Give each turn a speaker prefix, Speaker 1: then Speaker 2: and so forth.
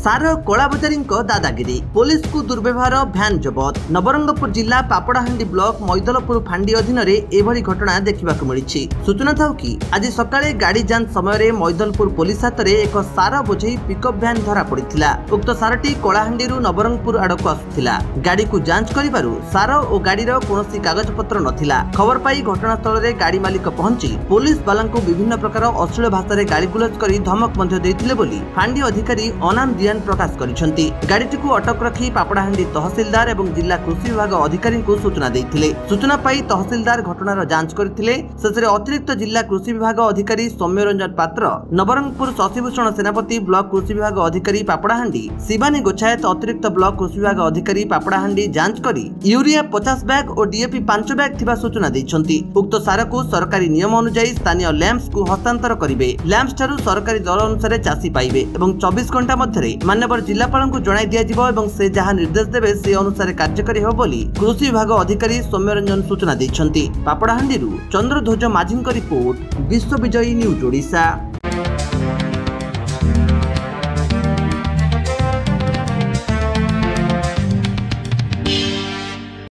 Speaker 1: सार कलाबजारी दादागिरी पुलिस को दुर्व्यवहार भ्यान जबत। नवरंगपुर जिला पापड़ाहांडी ब्लॉक मैदलपुर फांडी अधीन एभली घटना देखा मिली। सूचना था कि आज सकाळे गाड़ी जांच समय मैदलपुर पुलिस हाथ में एक सार बोझे पिकअप भ्यान धरा पड़ा। उक्त सारटी कलाहांडी नवरंगपुर आड़क आसुला। गाड़ी को जांच करिबारु सार और गाड़ीर कौनसी कागज पत्र नथिला। खबर पाई घटनास्थल में गाड़ी मालिक पहुंची पुलिस वाला विभिन्न प्रकार अश्लील भाषा गाड़ी गुलज कर धमक देते बोली फांडी अधिकारी अनाम दियान प्रकाश करिसेंती। गाड़ीटी को अटक रखी पापड़ाहांडी तहसीलदार एवं जिला कृषि विभाग अधिकारी को सूचना देते। सूचना पाई तहसीलदार घटनार जांच करथिले। शेषे अतिरिक्त जिला कृषि विभाग अधिकारी सौम्यरंजन पात्र, नवरंगपुर शशिभूषण सेनापति, ब्लॉक कृषि विभाग अधिकारी पापड़ाहांडी शिवानी गोछायत, अतिरिक्त ब्लॉक कृषि विभाग अधिकारी पापड़ाहांडी जांच करी यूरिया 50 बैग और डीएपी 5 बैग थिबा सूचना दैछंती। उक्त सार को सरकारी नियम अनुसार स्थानीय लैंप्स को हस्तांतर करिवे। लैंप्स ठारू सरकारी दर अनुसार चासी पाइबे एवं 24 घंटा मध्य मान्यवर जिलापाल को जणाई दिया जिवो एवं से जहां निर्देश देबे से अनुसार कार्यकारी हो बोली कृषि विभाग अधिकारी सौम्यरंजन सूचना दैछंती। पापड़ाहांडी चंद्रध्वज माझी रिपोर्ट, विश्वविजयी न्यूज ओडिशा।